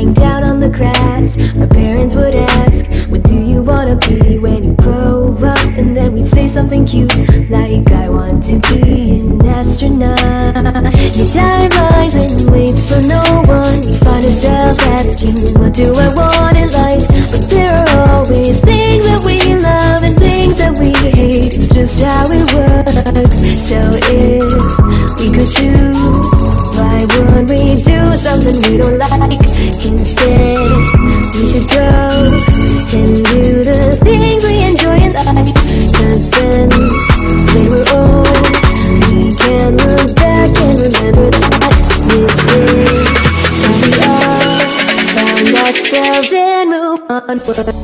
lying down on the grass, our parents would ask, what do you wanna be when you grow up? And then we'd say something cute like, I want to be an astronaut. Your time lies and waits for no one. We find ourselves asking, what do I want in life? But there are always things that we love and things that we hate. It's just how it works. So if we could choose, why wouldn't we do something we don't like? Instead, we should go and do the things we enjoy in life. Cause then, when we're old, we can look back and remember that this is how we all found ourselves and move onward.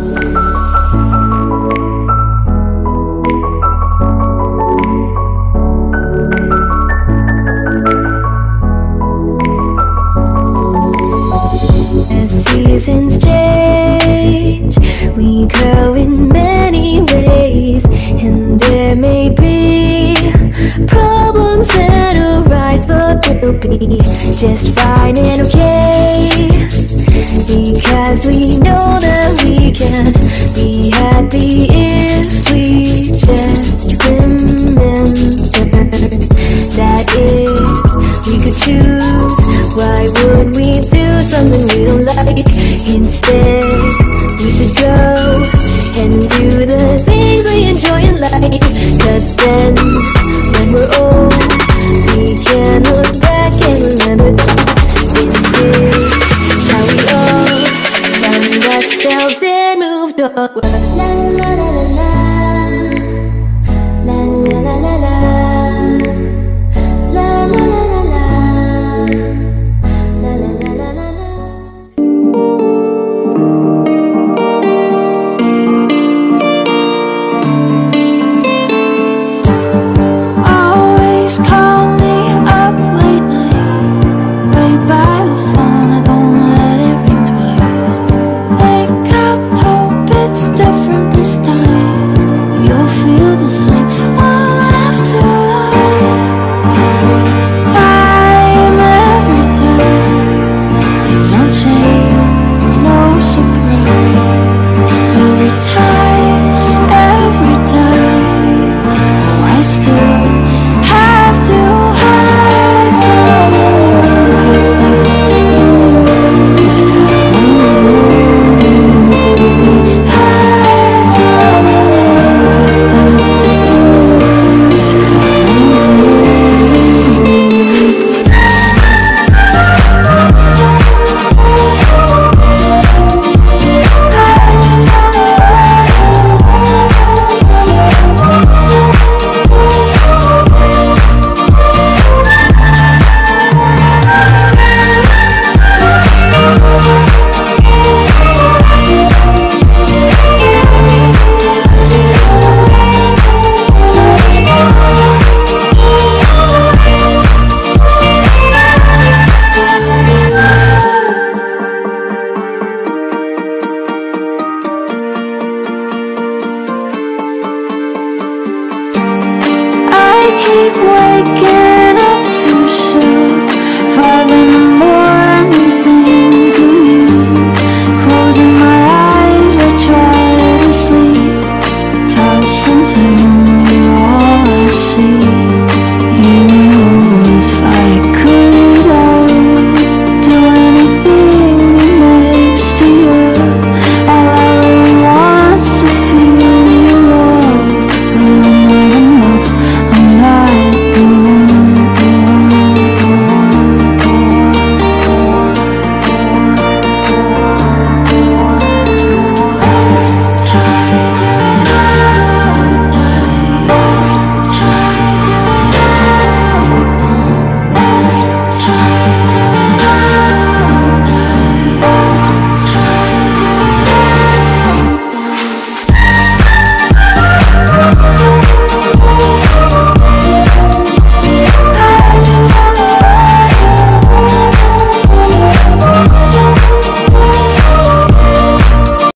Seasons change, we grow in many ways, and there may be problems that arise, but we'll be just fine and okay, because we know that we can be happy if we just remember that if we could choose, why would we do something we don't like? Instead, we should go and do the things we enjoy in life. Cause then, when we're old, we can look back and remember that this is how we all found ourselves and moved onward. La la la la la, la la la la la. Time